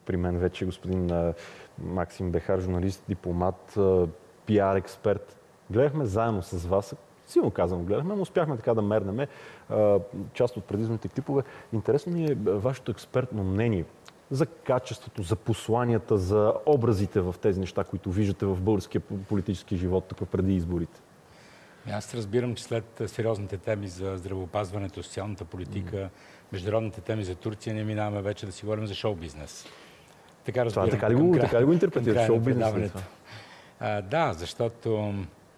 при мен вече господин Максим Бехар, журналист, дипломат, пиар експерт. Гледахме заедно с вас, силно казвам, гледахме, но успяхме така да мернеме част от предизборните клипове. Интересно ми е вашето експертно мнение за качеството, за посланията, за образите в тези неща, които виждате в българския политически живот тук преди изборите. Аз разбирам, че след сериозните теми за здравеопазването, социалната политика, международните теми за Турция, ние минаваме вече да си говорим за шоу-бизнес. Така разбирам. Така ли го интерпретирате? Шоу-бизнес? Да, защото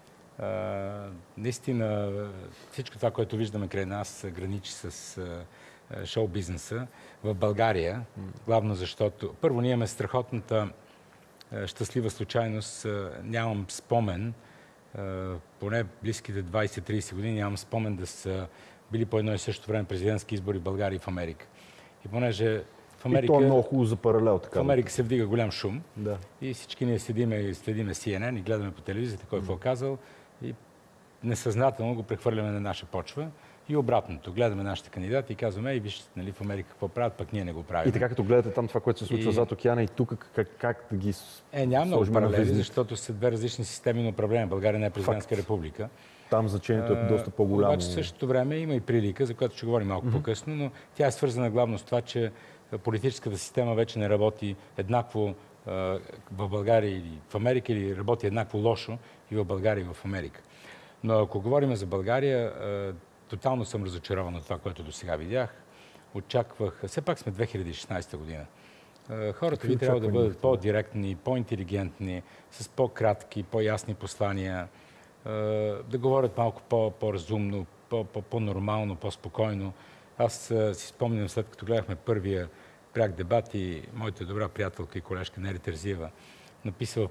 наистина всичко това, което виждаме край нас, граничи с шоу-бизнеса в България. Главно защото, първо, ние имаме страхотната щастлива случайност. Нямам спомен, поне близките 20-30 години, нямам спомен да са били по едно и също време президентски избори в България и в Америка. И понеже в Америка... И то е много хубаво за паралел. Така, в Америка се вдига голям шум. Да. И всички ние следиме CNN и гледаме по телевизията кой какво казал. И несъзнателно го прехвърляме на наша почва. И обратното. Гледаме нашите кандидати и казваме, вижте, нали, в Америка какво правят, пък ние не го правим. И така като гледате там това, което се случва зад океана и тук, как да ги няма много паралели, защото са две различни системи на управление. България не е президентска република. Там значението е доста по-голямо. Обаче в същото време има и прилика, за която ще говорим малко по-късно, но тя е свързана главно с това, че политическата система вече не работи еднакво в България или в Америка, или работи еднакво лошо и в България и в Америка. Но ако говорим за България, тотално съм разочарован от това, което до сега видях. Очаквах, все пак сме 2016 година. Хората ви трябва да бъдат по-директни, по-интелигентни, с по-кратки, по-ясни послания, да говорят малко по-разумно, по-нормално, по-спокойно. Аз си спомням, след като гледахме първия пряк дебат и моята добра приятелка и колежка Нели Терзиева написа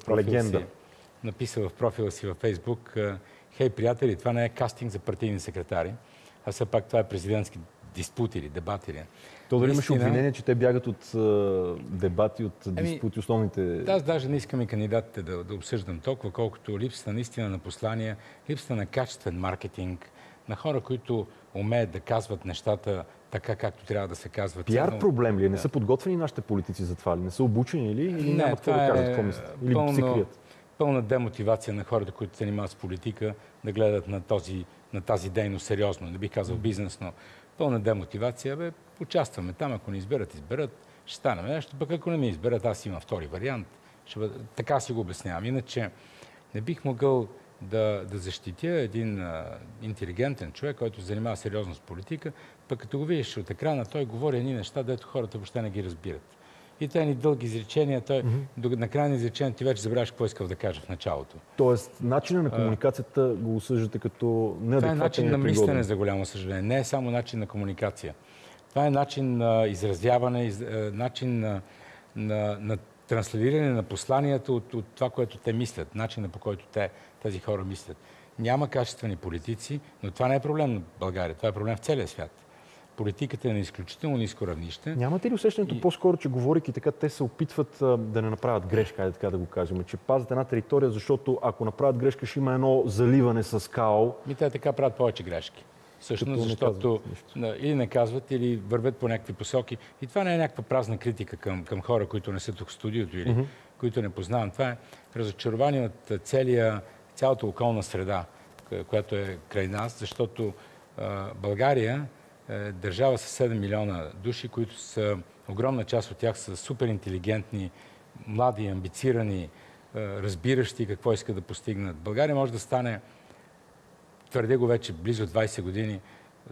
в профила си във Фейсбук: "Хей, приятели, това не е кастинг за партийни секретари, а все пак това е президентски диспути или дебати." То дали имаше обвинение, че те бягат от дебати, от диспути, основните... Аз даже не искам и кандидатите да обсъждам толкова, колкото липсата наистина на послания, липсата на качествен маркетинг, на хора, които умеят да казват нещата така, както трябва да се казват. Пиар проблем ли е? Не са подготвени нашите политици за това ли? Не са обучени ли? Или няма какво да кажат? Какво мислят? Или се крият? Пълна демотивация на хората, които се занимават с политика, да гледат на тази дейност сериозно. Не бих казал бизнес, но пълна демотивация. Участваме там, ако не изберат, ще станем нещо. Пък ако не ми изберат, аз имам втори вариант. Така си го обяснявам. Иначе не бих могъл да защитя един интелигентен човек, който се занимава сериозно с политика, пък като го видиш от екрана, той говори едни неща, дето хората въобще не ги разбират. И те ни дълги изречения, на края на изречението ти вече забравяш какво искал да кажа в началото. Тоест, начинът на комуникацията го осъждате като неадекватен. Това е начин на мислене, за голямо съжаление. Не е само начин на комуникация. Това е начин на изразяване, начин на транслиране на посланията от това, което те мислят, начина по който тези хора мислят. Няма качествени политици, но това не е проблем на България, това е проблем в целия свят. Политиката е на изключително ниско равнище. Нямате ли усещането по-скоро, че говорейки така, те се опитват да не направят грешка, така да го кажем, че пазят една територия, защото ако направят грешка, ще има едно заливане с као? Те така правят повече грешки. Всъщност, защото или не казват, или вървят по някакви посоки. И това не е някаква празна критика към хора, които не са тук в студиото или които не познавам. Това е разочарование от цялата околна среда, която е край нас, защото България е държава с 7 милиона души, които са, огромна част от тях са супер интелигентни, млади, амбицирани, разбиращи какво искат да постигнат. България може да стане, твърде го вече, близо 20 години,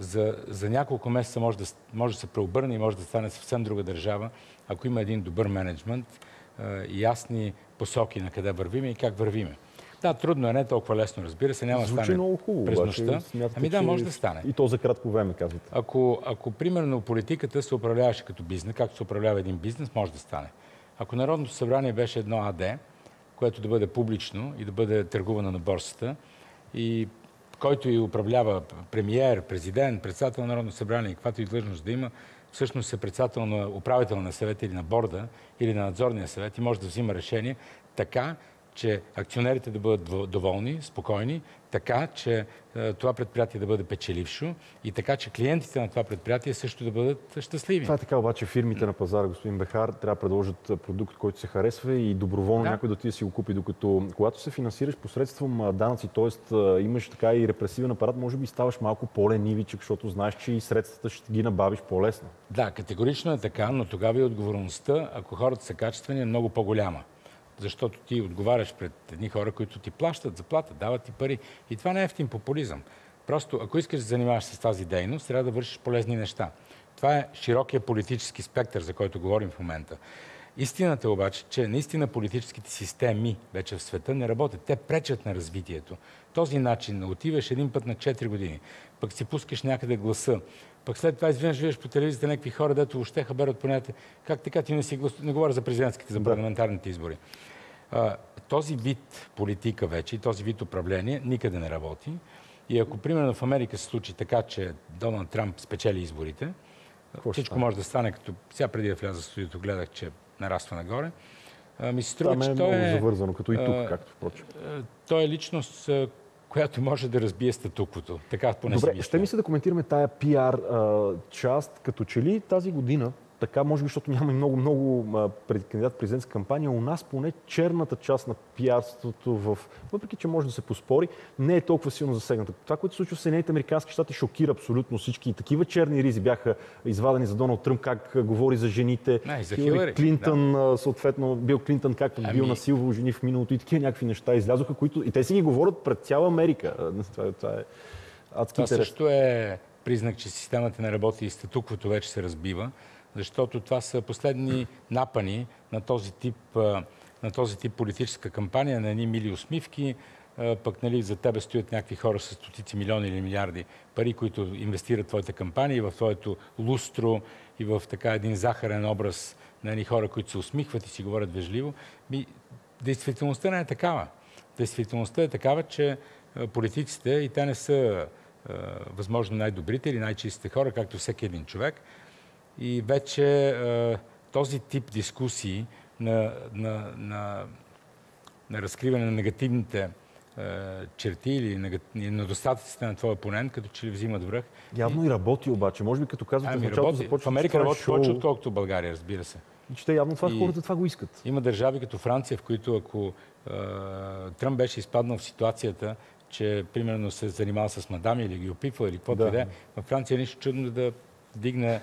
за няколко месеца може да се преобърне и може да стане съвсем друга държава, ако има един добър мениджмънт, ясни посоки на къде вървиме и как вървиме. Да, трудно е, не е толкова лесно, разбира се, няма да стане много хубаво, през нощта. Да, може да стане. И то за кратко време, казвате. Ако примерно политиката се управляваше като бизнес, както се управлява един бизнес, може да стане. Ако Народното събрание беше едно АД, което да бъде публично и да бъде търгувано на борсата, и който и управлява премиер, президент, председател на Народното събрание, каквато и длъжност да има, всъщност е председател на управителния съвет или на борда, или на надзорния съвет и може да взима решение така, че акционерите да бъдат доволни, спокойни, така, че това предприятие да бъде печелившо и така, че клиентите на това предприятие също да бъдат щастливи. Това е така, обаче фирмите на пазара, господин Бехар, трябва да предложат продукт, който се харесва и доброволно някой да ти си го купи, докато когато се финансираш посредством данъци, т.е. имаш така и репресивен апарат, може би ставаш малко по-ленивичък, защото знаеш, че и средствата ще ги набавиш по-лесно. Да, категорично е така, но тогава и отговорността, ако хората са качествени, е много по-голяма. Защото ти отговаряш пред едни хора, които ти плащат заплата, дават ти пари. И това не е ефтин популизъм. Просто, ако искаш да се занимаваш с тази дейност, трябва да вършиш полезни неща. Това е широкия политически спектър, за който говорим в момента. Истината обаче, че наистина политическите системи вече в света не работят. Те пречат на развитието. Този начин отиваш един път на 4 години, пък си пускаш някъде гласа, пък след това изведнъж виждаш по телевизията някакви хора, дето въобще хаберат понятие. Как така ти не говоря за президентските, за парламентарните избори. Този вид политика вече и този вид управление никъде не работи. И ако, примерно, в Америка се случи така, че Доналд Трамп спечели изборите, всичко може да стане, като сега преди да вляза в студиото, гледах, че нараства нагоре. Ми се струва, че той е много завързано, като и тук, както впрочем. Той е личност, която може да разбие статуквото. Така поне си Добре, ще ми се да коментираме тая пиар част, като че ли тази година, така може би, защото няма и много кандидат президентска кампания, у нас поне черната част на пиарството, въпреки че може да се поспори, не е толкова силно засегната. Това, което се случва в Съединените американски щати, шокира абсолютно всички. И такива черни ризи бяха извадени за Доналд Тръмп, как говори за жените. За Хилари Клинтън, съответно, Бил Клинтън, както бил насилвал жени в миналото и такива някакви неща излязоха, които и те си ги говорят пред цяла Америка. Това е адски интересно. Също е признак, че системата не работи и статуквото вече се разбива. Защото това са последни напани на този тип политическа кампания, на едни мили усмивки, пък нали, за тебе стоят някакви хора с стотици милиони или милиарди пари, които инвестират в твоята кампания и в твоето лустро и в така един захарен образ на едни хора, които се усмихват и си говорят вежливо. Действителността не е такава. Действителността е такава, че политиците, и те не са възможно най-добрите или най-чистите хора, както всеки един човек, и вече този тип дискусии на разкриване на негативните черти или недостатъците на твоя опонент, като че ли взимат връх. Явно и работи обаче. Може би като казвате в началото започва... В Америка работи повече, отколкото в България, разбира се. И че те явно хората това го искат. Има държави като Франция, в които ако Тръмп беше изпаднал в ситуацията, че примерно се занимава с мадами или ги опипва или каквото и да е, във Франция е нищо чудно да дигне,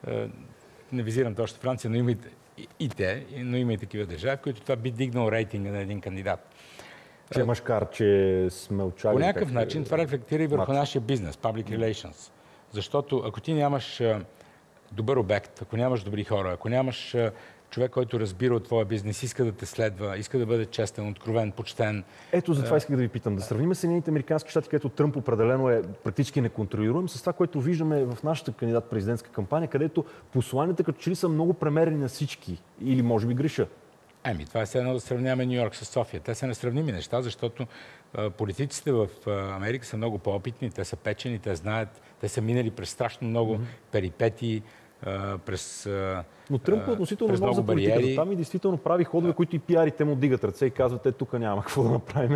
не визирам точно Франция, но има но има и такива държави, в които това би дигнал рейтинга на един кандидат. Че машкар, че сме учали... По някакъв начин това рефлектира и върху нашия бизнес, public relations. Защото ако ти нямаш добър обект, ако нямаш добри хора, ако нямаш човек, който разбира от твоя бизнес, иска да те следва, иска да бъде честен, откровен, почтен. Ето за това исках да ви питам. Да сравним Съединените американски щати, където Тръмп определено е практически неконтролируем, с това, което виждаме в нашата кандидат-президентска кампания, където посланията като че ли са много премерени на всички. Или може би греша. Това е все едно да сравняваме Ню Йорк с София. Те са несравними неща, защото политиците в Америка са много по-опитни, те са печени, те знаят, те са минали през страшно много перипетии, през Но Тръмп е относително много за политиката. Там и действително прави ходове, които и пиарите му дигат ръце и казват, тук няма какво да направим.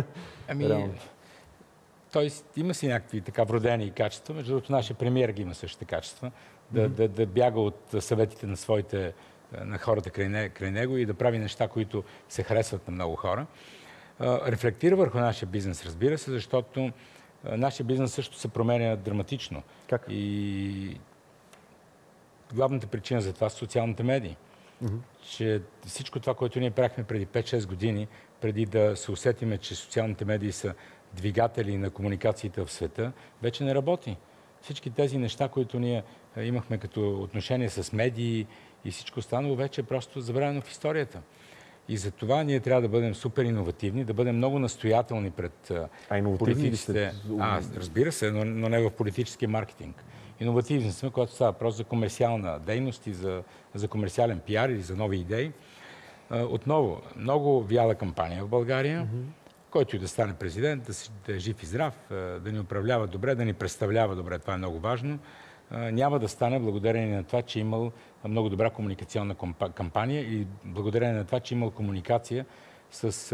Той има си някакви така вродени качества, между другото нашия премиер ги има същите качества, да бяга от съветите на хората край него и да прави неща, които се харесват на много хора. Рефлектира върху нашия бизнес, разбира се, защото нашия бизнес също се променя драматично. Как? И главната причина за това са социалните медии. Че всичко това, което ние правихме преди 5-6 години, преди да се усетиме, че социалните медии са двигатели на комуникациите в света, вече не работи. Всички тези неща, които ние имахме като отношение с медии и всичко останало, вече е просто забравено в историята. И за това ние трябва да бъдем супер иновативни, да бъдем много настоятелни пред политиците. Разбира се, но не в политически маркетинг. Иновативни сме, когато става въпрос за комерциална дейност и за комерциален пиар или за нови идеи. Отново, много вяла кампания в България, който и да стане президент, да е жив и здрав, да ни управлява добре, да ни представлява добре, това е много важно. Няма да стане благодарение на това, че имал много добра комуникационна кампания и благодарение на това, че имал комуникация с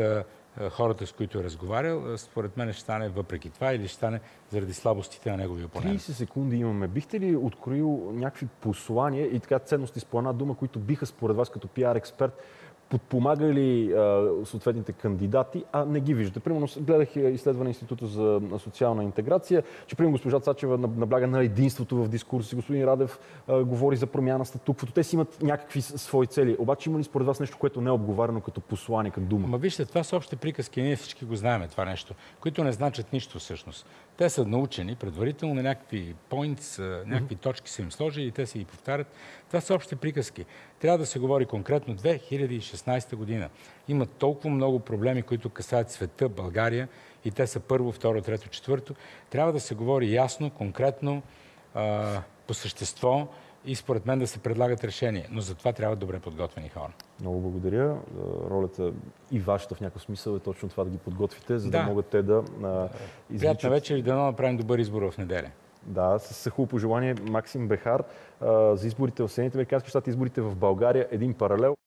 хората, с които е разговарял, според мен ще стане въпреки това или ще стане заради слабостите на неговия опонент. 30 секунди имаме. Бихте ли откроил някакви послания и така ценности с по една дума, които биха според вас като пиар експерт подпомагали съответните кандидати, а не ги виждате? Примерно, гледах изследване на Института за социална интеграция, че примерно госпожа Цачева набляга на единството в дискурси, господин Радев говори за промяна статуквото. Те си имат някакви свои цели. Обаче има ли според вас нещо, което не е обговарено като послание, като дума? Ама вижте, това са общи приказки, ние всички го знаем това нещо, които не значат нищо всъщност. Те са научени предварително на някакви points, някакви точки са им сложили и те си ги повтарят. Това са общи приказки. Трябва да се говори конкретно 2016 година. Има толкова много проблеми, които касаят света, България, и те са първо, второ, трето, четвърто. Трябва да се говори ясно, конкретно, по същество и според мен да се предлагат решения. Но за това трябва добре подготвени хора. Много благодаря. Ролята и вашата в някакъв смисъл е точно това да ги подготвите, за да могат те да извличат... Приятна вечер и да направим добър избор в неделя. Да, с хубаво пожелание. Максим Бехар за изборите в Съединените американски щати, изборите в България, един паралел.